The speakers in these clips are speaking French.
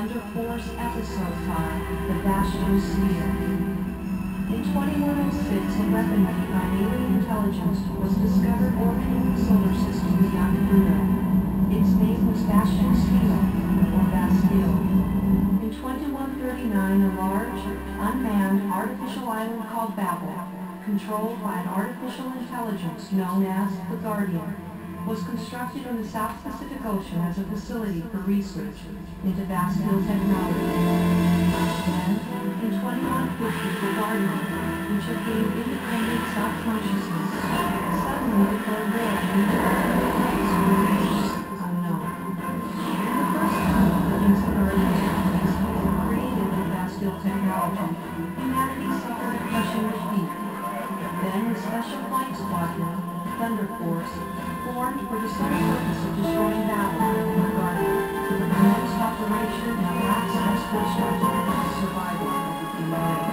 Thunder Force Episode 5, The Bastion Steel. In 2106, a weapon made by alien intelligence was discovered orbiting the solar system beyond Pluto. Its name was Bastion Steel, or Bastille. In 2139, a large, unmanned artificial island called Babel, controlled by an artificial intelligence known as the Guardian, was constructed in the South Pacific Ocean as a facility for research into Bastille technology. Then, in 2150, the Guardian, which had gained independent self-consciousness, suddenly declared war into unknown. For the first time since the early 1950s, created with Bastille technology, humanity suffered a crushing defeat. Then the Special Flight Squadron, Thunder Force, formed for the sole purpose of destroying Babel and the Guardian. The next operation and last expert strategy for the survival of humanity.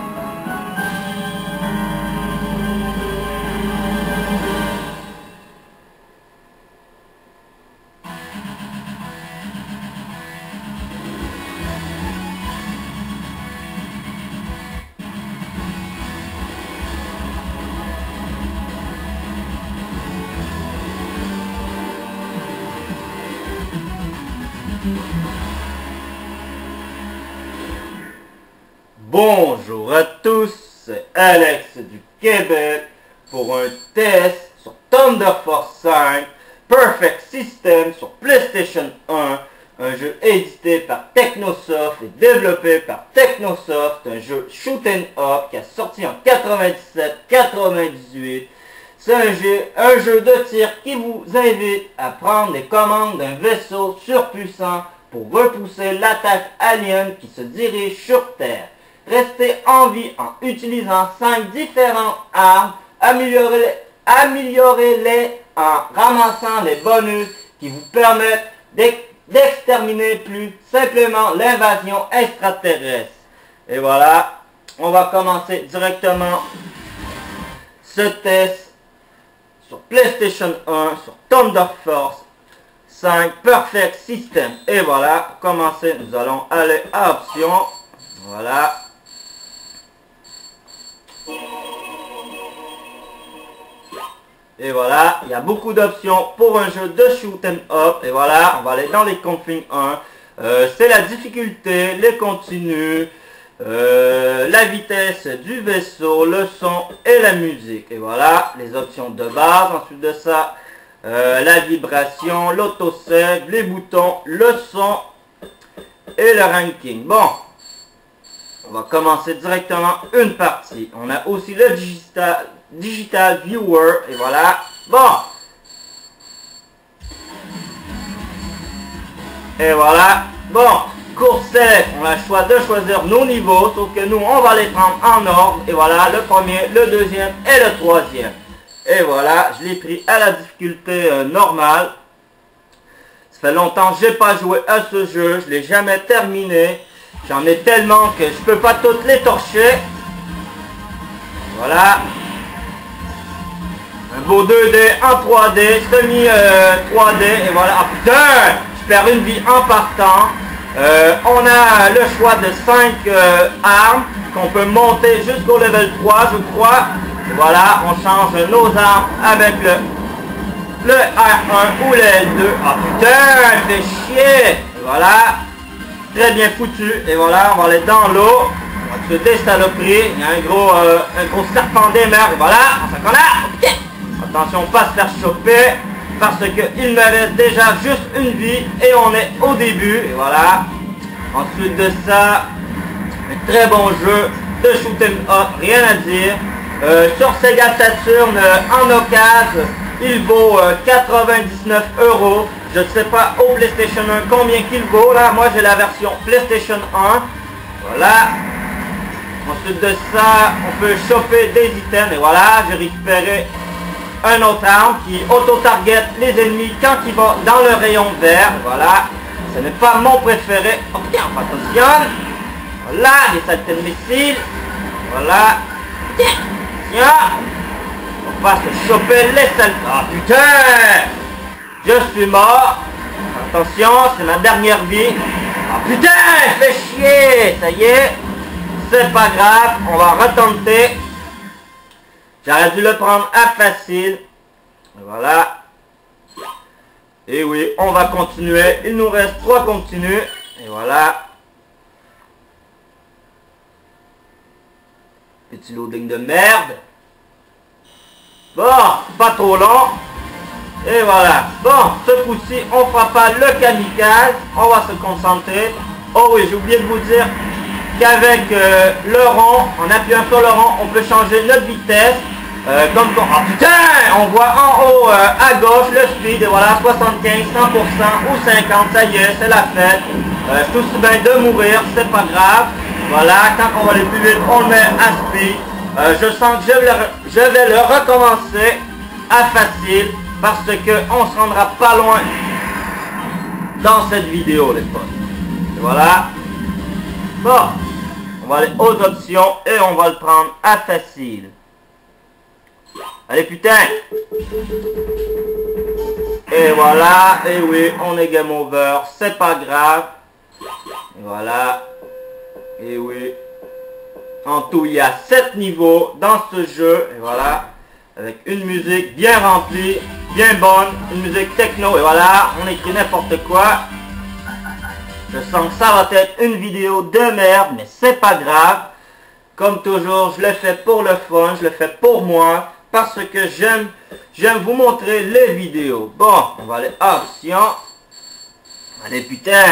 Bonjour à tous, c'est Alex du Québec pour un test sur Thunder Force 5 Perfect System sur PlayStation 1, un jeu édité par Technosoft et développé par Technosoft, un jeu shoot 'em up qui a sorti en 97-98. C'est un jeu de tir qui vous invite à prendre les commandes d'un vaisseau surpuissant pour repousser l'attaque alien qui se dirige sur Terre. Restez en vie en utilisant 5 différentes armes, améliorez-les en ramassant les bonus qui vous permettent d'exterminer plus simplement l'invasion extraterrestre. Et voilà, on va commencer directement ce test sur PlayStation 1, sur Thunder Force 5 Perfect System. Et voilà, pour commencer, nous allons aller à Options. Voilà. Et voilà, il y a beaucoup d'options pour un jeu de shoot 'em up. Et voilà, on va aller dans les configs 1. C'est la difficulté, les continus, la vitesse du vaisseau, le son et la musique. Et voilà, les options de base. Ensuite de ça, la vibration, l'autosave, les boutons, le son et le ranking. Bon, on va commencer directement une partie. On a aussi le Digital Viewer, et voilà. Bon. Et voilà. Bon, course select, on a le choix de choisir nos niveaux, sauf que nous, on va les prendre en ordre. Et voilà, le premier, le deuxième et le troisième. Et voilà, je l'ai pris à la difficulté normale. Ça fait longtemps que j'ai pas joué à ce jeu, je l'ai jamais terminé. J'en ai tellement que je peux pas toutes les torcher. Voilà. Un beau 2D en 3D, semi 3D, et voilà. Ah putain, je perds une vie en partant. On a le choix de 5 armes qu'on peut monter jusqu'au level 3, je crois. Et voilà, on change nos armes avec le R1 ou le L2. Ah putain, fait chier. Et voilà, très bien foutu. Et voilà, on va aller dans l'eau. On va se désaloper. Il y a un gros serpent des mers. Et voilà, on s'en connaît. Attention, pas se faire choper, parce qu'il me reste déjà juste une vie et on est au début. Et voilà. Ensuite de ça, un très bon jeu de shoot 'em up, rien à dire. Sur Sega Saturn en occasion, il vaut 99 €. Je ne sais pas au PlayStation 1 combien qu'il vaut. Là, moi j'ai la version PlayStation 1. Voilà. Ensuite de ça, on peut choper des items. Et voilà, j'ai récupéré un autre arme qui auto-target les ennemis quand ils vont dans le rayon vert. Voilà, ce n'est pas mon préféré. Oh putain, attention. Voilà, les saletés de missiles. Voilà. Tiens. On va se choper les saletés. Ah putain. Je suis mort. Attention, c'est ma dernière vie. Ah putain, fait chier. Ça y est. C'est pas grave, on va retenter. J'aurais dû le prendre à facile. Voilà. Et oui, on va continuer. Il nous reste 3 continus. Et voilà. Petit loading de merde. Bon, pas trop long. Et voilà. Bon, ce coup-ci, on fera pas le kamikaze. On va se concentrer. Oh oui, j'ai oublié de vous dire qu'avec le rond, en appuyant sur le rond, on peut changer notre vitesse. Oh putain, on voit en haut à gauche le speed, et voilà, 75, 100% ou 50, ça y est, c'est la fête. Tout aussi bien de mourir, c'est pas grave. Voilà, quand on va aller plus vite, on le met à speed. Je sens que je vais le recommencer à facile, parce qu'on se rendra pas loin dans cette vidéo, les potes. Et voilà. Bon, on va aller aux options et on va le prendre à facile. Allez putain. Et voilà, et oui, on est game over, c'est pas grave. Et voilà. Et oui. En tout, il y a 7 niveaux dans ce jeu. Et voilà. Avec une musique bien remplie, bien bonne. Une musique techno. Et voilà, on écrit n'importe quoi. Je sens que ça va être une vidéo de merde, mais c'est pas grave. Comme toujours, je le fais pour le fun, je le fais pour moi. Parce que j'aime vous montrer les vidéos. Bon, on va aller option. Allez putain.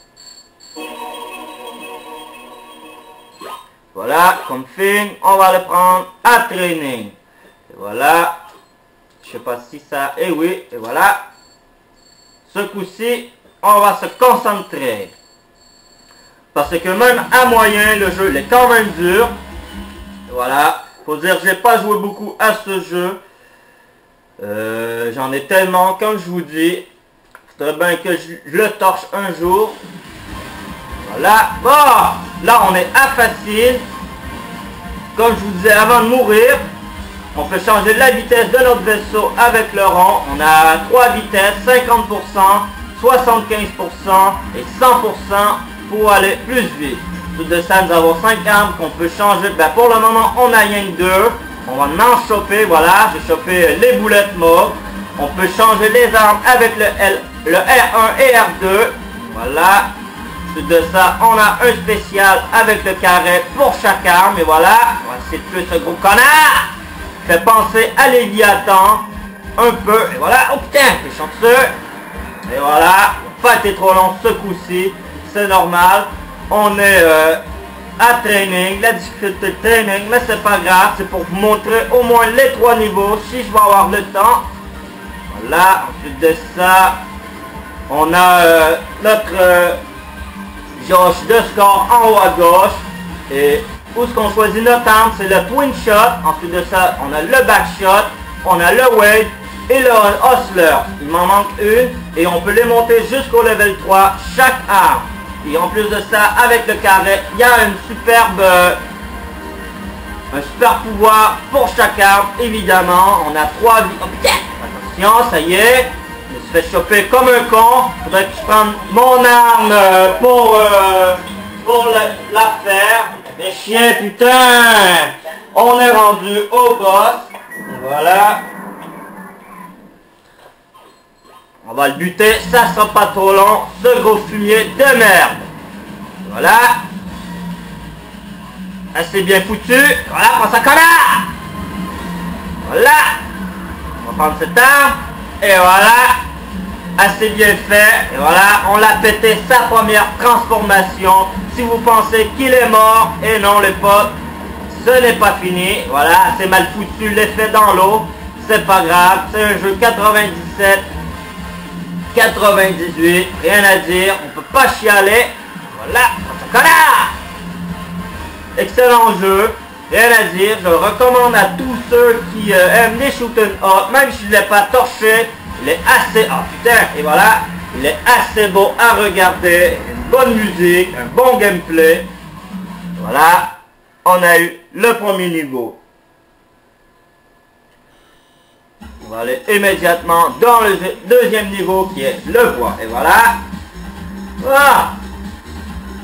Voilà, comme film, on va le prendre à training. Et voilà. Je sais pas si ça... Et oui, et voilà. Ce coup-ci, on va se concentrer. Parce que même à moyen, le jeu il est quand même dur. Et voilà. Faut dire que j'ai pas joué beaucoup à ce jeu. J'en ai tellement, comme je vous dis. Faudrait bien que je le torche un jour. Voilà. Bon, là on est à facile. Comme je vous disais avant de mourir, on peut changer la vitesse de notre vaisseau avec le rond. On a 3 vitesses, 50%, 75% et 100% pour aller plus vite. Tout de ça, nous avons 5 armes qu'on peut changer. Ben, pour le moment, on a rien que 2. On va en choper, voilà. J'ai chopé les boulettes mauves. On peut changer les armes avec le R1 et R2. Voilà. Tout de ça, on a un spécial avec le carré pour chaque arme. Et voilà. On va essayer de tuer ce gros connard. Fait penser à Léviathan. Un peu. Et voilà. Oh putain, c'est chanceux. Et voilà. Pas été trop long ce coup-ci. C'est normal. On est à training, la difficulté de training, mais c'est pas grave, c'est pour vous montrer au moins les 3 niveaux, si je vais avoir le temps. Voilà, ensuite de ça, on a notre jauge de score en haut à gauche. Et où est-ce qu'on choisit notre arme, c'est le twin shot. Ensuite de ça, on a le back shot, on a le wave et le hustler. Il m'en manque une et on peut les monter jusqu'au level 3, chaque arme. Et en plus de ça, avec le carré, il y a un super pouvoir pour chaque arme, évidemment. On a 3 vies. Oh putain! Attention, ça y est. Je me suis fait choper comme un con. Faudrait que je prenne mon arme pour la faire. Mais chien, putain! On est rendu au boss. Voilà. On va le buter, ça sera pas trop long, ce gros fumier de merde. Voilà. Assez bien foutu. Voilà, prends ça connard. Voilà. On va prendre cette arme. Et voilà. Assez bien fait. Et voilà, on l'a pété sa première transformation. Si vous pensez qu'il est mort, et non les potes, ce n'est pas fini. Voilà, c'est mal foutu, l'effet dans l'eau. C'est pas grave, c'est un jeu 97. 98, rien à dire, on peut pas chialer. Voilà, connard. Excellent jeu, rien à dire, je le recommande à tous ceux qui aiment les shoot'em up, même si je ne l'ai pas torché, il est assez... Oh putain, et voilà, il est assez beau à regarder, une bonne musique, un bon gameplay. Voilà, on a eu le premier niveau. On va aller immédiatement dans le deuxième niveau qui est le bois. Et voilà. Voilà.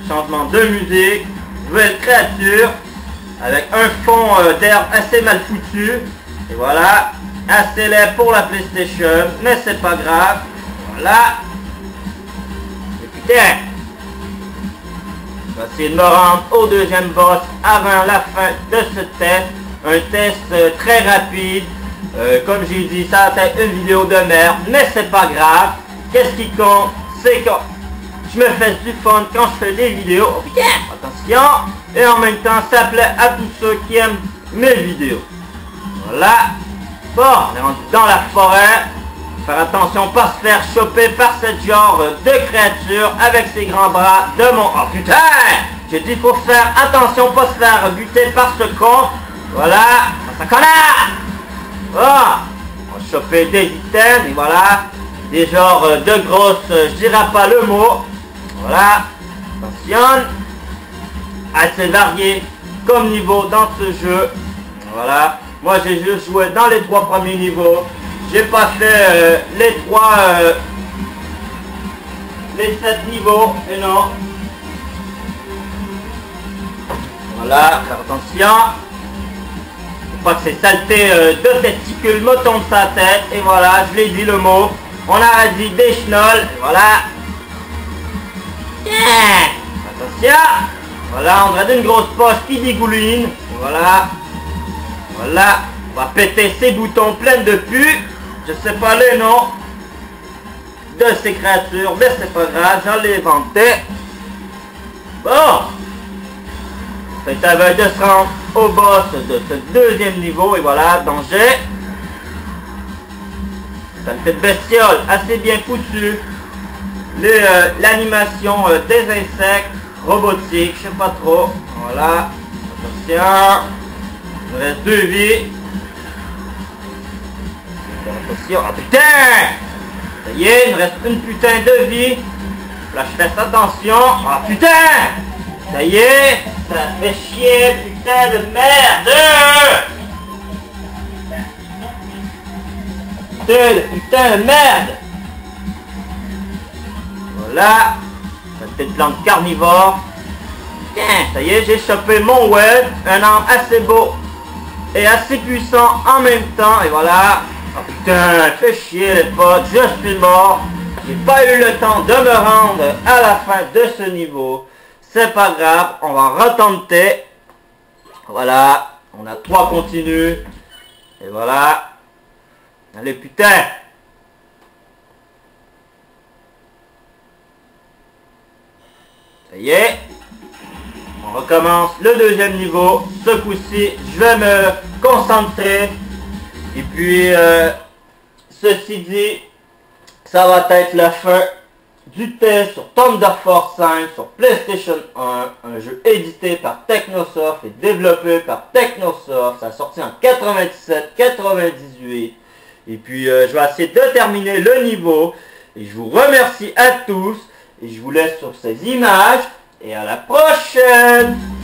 changement de musique, nouvelle créature, avec un fond d'herbe assez mal foutu. Et voilà, assez laid pour la PlayStation, mais c'est pas grave. Voilà. Et putain, je vais essayer de me rendre au deuxième boss avant la fin de ce test. Un test très rapide. Comme j'ai dit, ça va être une vidéo de merde, mais c'est pas grave. Qu'est-ce qui compte, c'est que je me fais du fun quand je fais des vidéos. Oh putain, attention. Et en même temps, ça plaît à tous ceux qui aiment mes vidéos. Voilà. Bon, on est rendu dans la forêt. Faire attention, pas se faire choper par ce genre de créature avec ses grands bras de mon... Oh putain! J'ai dit faut faire attention, pas se faire buter par ce con. Voilà. Ça connard! Oh, on va choper des items, et voilà. Des genres de grosses, je dirais pas le mot. Voilà. Attention. Assez varié comme niveau dans ce jeu. Voilà. Moi j'ai juste joué dans les 3 premiers niveaux. J'ai pas fait les 7 niveaux. Et non. Voilà. Faire attention. Faut pas que ces saletés de testicules me tombent sa tête. Et voilà, je l'ai dit le mot. On a dit des chenolles. Et voilà. Yeah. Attention. Voilà, on dirait une grosse poche qui dégouline. Et voilà. Voilà. On va péter ces boutons pleins de pu. Je sais pas les noms de ces créatures, mais c'est pas grave, j'en ai inventé. Bon. C'est à veille de se rendre au boss de ce deuxième niveau, et voilà, danger. C'est une petite bestiole assez bien foutue. L'animation des insectes robotiques, je sais pas trop. Voilà, attention. Il me reste 2 vies. Attention, ah putain! Ça y est, il me reste une putain de vie. Là, je fais attention. Ah putain! Ça y est, ça fait chier, putain de merde! Putain de merde! Voilà. Cette petite plante carnivore. Putain, ça y est, j'ai chopé mon web. Un arme assez beau et assez puissant en même temps. Et voilà. Oh putain, fais chier les potes, je suis mort. J'ai pas eu le temps de me rendre à la fin de ce niveau. C'est pas grave, on va retenter. Voilà, on a 3 continus. Et voilà. Allez putain. Ça y est. On recommence le deuxième niveau. Ce coup-ci, je vais me concentrer. Et puis, ceci dit, ça va être la fin du test sur Thunder Force 5 sur PlayStation 1, un jeu édité par Technosoft et développé par Technosoft. Ça a sorti en 97-98. Et puis, je vais essayer de terminer le niveau. Et je vous remercie à tous. Et je vous laisse sur ces images. Et à la prochaine!